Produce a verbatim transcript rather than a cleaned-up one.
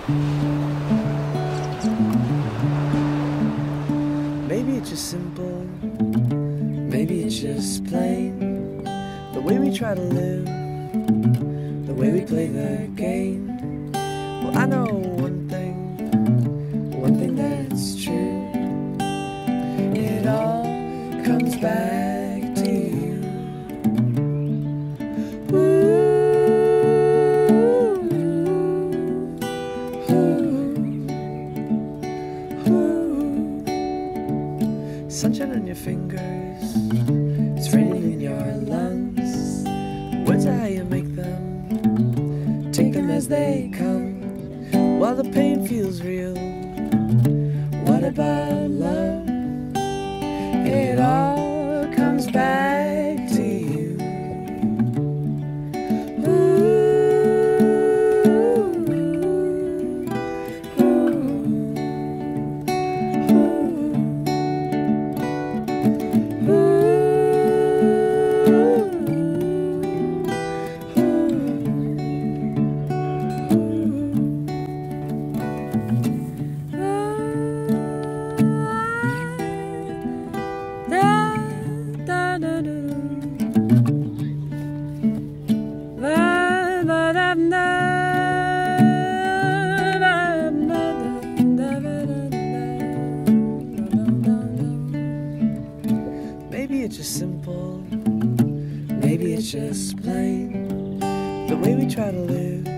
Maybe it's just simple, maybe it's just plain, the way we try to live, the way we play the game. Well, I know one thing, one thing that's true, it all comes back to you. Ooh. Sunshine on your fingers, it's raining in your lungs. Words are how you make them, take them as they come. While the pain feels real, what about love? It all comes back to you. Maybe it's just simple, maybe it's just plain, the way we try to live,